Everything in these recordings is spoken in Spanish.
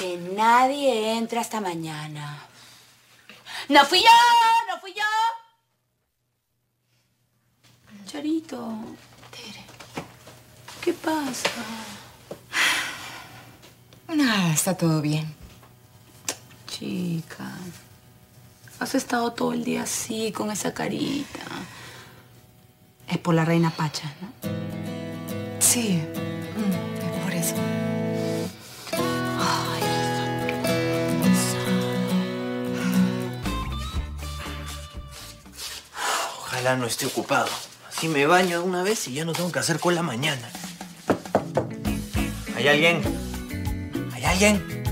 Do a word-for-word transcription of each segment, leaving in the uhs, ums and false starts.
Que nadie entre hasta mañana. ¡No fui yo! ¡No fui yo! Charito. Tere. ¿Qué pasa? Nada, está todo bien. Chica, has estado todo el día así, con esa carita. Es por la reina Pacha, ¿no? Sí, mm, es por eso. Ay, Ojalá no esté ocupado. Así me baño de una vez y ya no tengo que hacer cola mañana. ¿Hay alguien? ¿Hay alguien?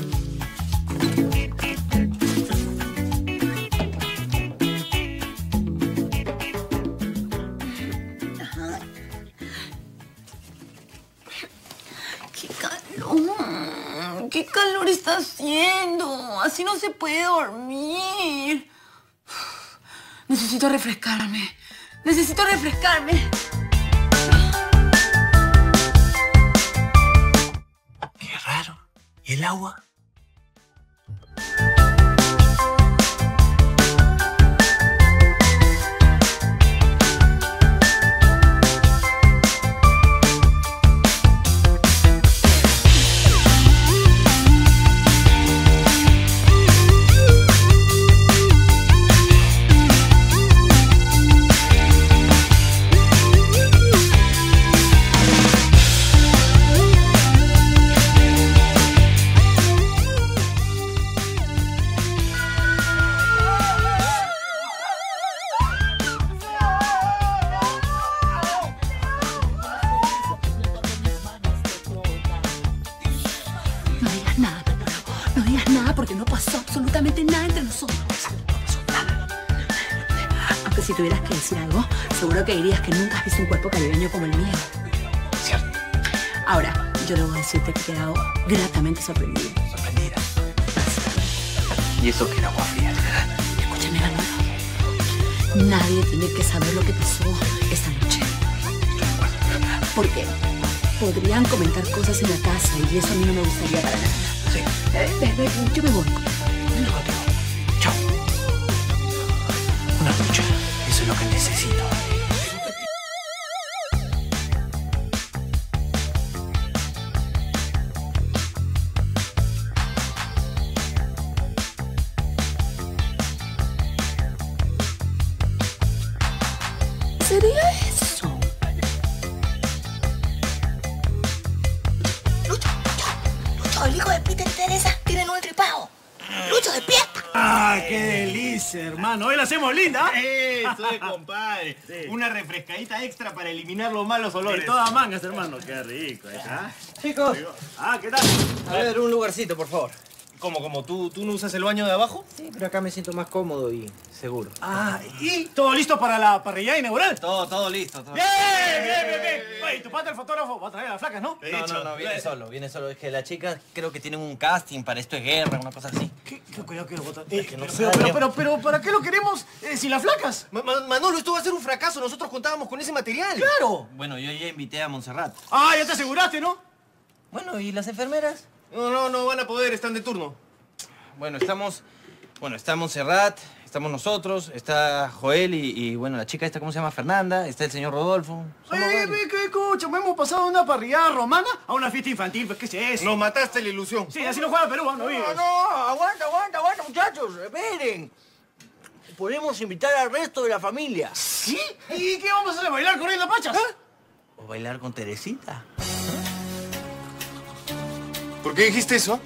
¡Qué calor! ¡Qué calor está haciendo! Así no se puede dormir. Necesito refrescarme. Necesito refrescarme. Qué raro. ¿Y el agua? No digas nada, Manolo. No digas nada porque no pasó absolutamente nada entre nosotros. No pasó nada. Aunque si tuvieras que decir algo, seguro que dirías que nunca has visto un cuerpo caribeño como el mío. Cierto. Ahora, yo debo decirte que he quedado gratamente sorprendido. Sorprendida. Y eso que era agua fría. Escúchame, Manolo. Nadie tiene que saber lo que pasó esta noche. Porque podrían comentar cosas en la casa y eso a mí no me gustaría para nada. Sí. Eh, ve, ve, yo me voy. Vengo contigo. Chao. Una ducha. Eso es lo que necesito. ¿Sería eso? Lucho, Lucho, Lucho, el hijo de Peter y Teresa tienen un tripado. Lucho, despierta. ¡Ah, qué delicia, hermano! Hoy la hacemos linda. Eso es, compadre. Sí. Una refrescadita extra para eliminar los malos olores. De todas mangas, hermano. Qué rico. ¿eh? ¿Ah? Chicos, Ah, ¿qué tal? a ver, un lugarcito, por favor. ¿Cómo, cómo? ¿Tú, ¿Tú no usas el baño de abajo? Sí, pero acá me siento más cómodo y seguro. Ah, ¿y todo listo para la parrillada inaugural? Todo, todo listo. Todo. ¡Bien, bien, bien, bien! Oye, tu pata, el fotógrafo, va a traer a las flacas, ¿no? No, no, no, viene solo, viene solo. Es que las chicas creo que tienen un casting para Esto es Guerra, una cosa así. ¿Qué? ¿Qué? Cuidado que lo botan. Es que no pero, sabe. pero, pero, pero, ¿para qué lo queremos eh, si las flacas? Ma- Ma- Manolo, esto va a ser un fracaso. Nosotros contábamos con ese material. ¡Claro! Bueno, yo ya invité a Montserrat. Ah, ya te aseguraste, ¿no? Bueno, ¿y las enfermeras? No, no, no van a poder, están de turno. Bueno, estamos... Bueno, está Montserrat, estamos nosotros, está Joel y, y, bueno, la chica esta, ¿cómo se llama? Fernanda, está el señor Rodolfo. Somos Oye, varios. ¿qué escucha? Hemos pasado de una parrillada romana a una fiesta infantil. Pues, ¿qué es eso? Nos mataste la ilusión. Sí, así no juega Perú, ¿no? No, no, aguanta, aguanta, aguanta, muchachos, esperen. Podemos invitar al resto de la familia. ¿Sí? ¿Y qué vamos a hacer? ¿Bailar corriendo pachas? ¿O bailar con Teresita? ¿Por qué dijiste eso?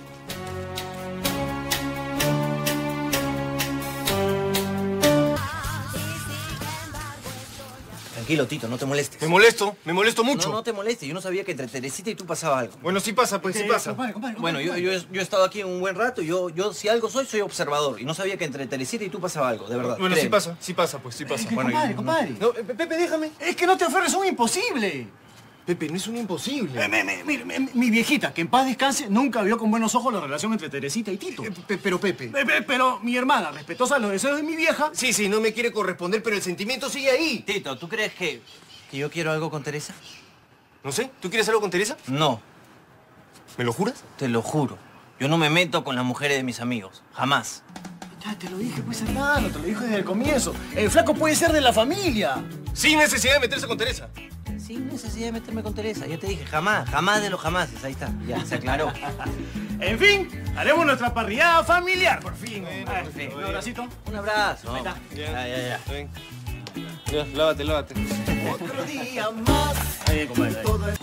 Tranquilo, Tito, no te molestes. Me molesto, me molesto mucho. No, no te molestes. Yo no sabía que entre Teresita y tú pasaba algo. Bueno, sí pasa, pues sí Eh, pasa. compadre, compadre, Bueno, yo, compadre. yo, he- yo he estado aquí un buen rato y yo, yo si algo soy, soy observador. Y no sabía que entre Teresita y tú pasaba algo, de verdad. Bueno, sí créeme. pasa, sí pasa, pues sí pasa. Eh, Bueno, compadre, y- compadre. No, eh, Pepe, déjame. Es que no te aferres a un imposible. Pepe, no es un imposible. Eh, me- me- mire, me- mi viejita, que en paz descanse, nunca vio con buenos ojos la relación entre Teresita y Tito. Eh, pe- pero Pepe. Eh, pe- Pero mi hermana, respetuosa de los deseos de mi vieja, Sí, sí, no me quiere corresponder, pero el sentimiento sigue ahí. Tito, ¿tú crees que, que yo quiero algo con Teresa? No sé, ¿tú quieres algo con Teresa? No, ¿Me lo juras? te lo juro. Yo no me meto con las mujeres de mis amigos. Jamás. Ya te lo dije, pues, hermano. Te lo dije desde el comienzo. El flaco puede ser de la familia. Sin necesidad de meterse con Teresa. Sin necesidad de meterme con Teresa. Ya te dije, jamás. Jamás de los jamases. Ahí está. Ya, se aclaró. En fin, haremos nuestra parrillada familiar, por fin. Bueno, A ver, por fin. un abracito. Un abrazo. Ahí está. Ya, ya, ya. Ven. Ya, lávate, lávate. Otro día más. Ahí bien, compadre.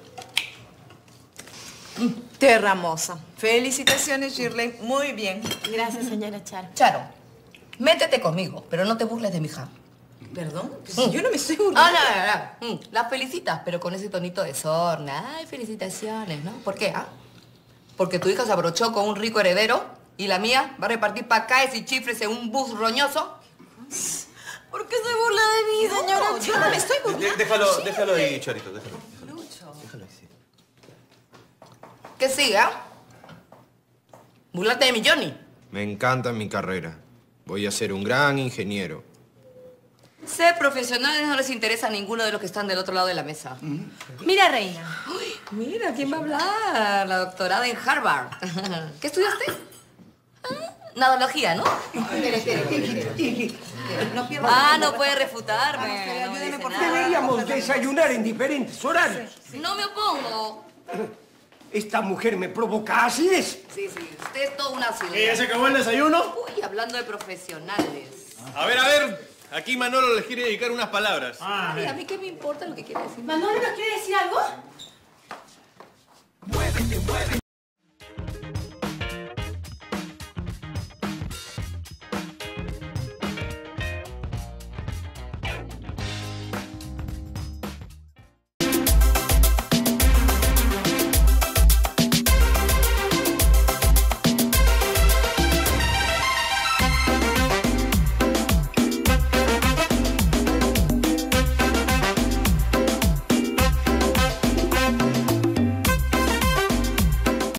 Tierra hermosa. Felicitaciones, Shirley. Muy bien. Gracias, señora Charo. Charo, métete conmigo, pero no te burles de mi hija. ¿Perdón? Si yo no me estoy burlando. Ah, no, no, no. Mm, La felicitas, pero con ese tonito de sorna. Ay, felicitaciones, ¿no? ¿Por qué, ah? Porque tu hija se abrochó con un rico heredero y la mía va a repartir pacaes y chifres en un bus roñoso. ¿Por qué se burla de mí, señora No, yo no me estoy burlando. Déjalo, déjalo ahí, Charito, déjalo. Déjalo ahí, sí. ¿Qué siga? Burlate de mi Johnny. Me encanta mi carrera. Voy a ser un gran ingeniero. Ser profesionales no les interesa a ninguno de los que están del otro lado de la mesa. Mira, reina. Uy, mira, ¿quién va a hablar? La doctorada en Harvard. ¿Qué estudiaste? Ah, Nadología, ¿no? Espera, espera, espera, espera. No pierdas ah, no puede refutarme. No me dice nada. Deberíamos desayunar en diferentes horarios. No me opongo. Esta mujer me provoca acidez. Sí, sí, usted es todo un ácido. ¿Y ya se acabó el desayuno? Uy, hablando de profesionales. A ver, a ver. Aquí Manolo les quiere dedicar unas palabras. Ay, a mí qué me importa lo que quiere decir. ¿Manolo nos quiere decir algo? Muévete, muévete.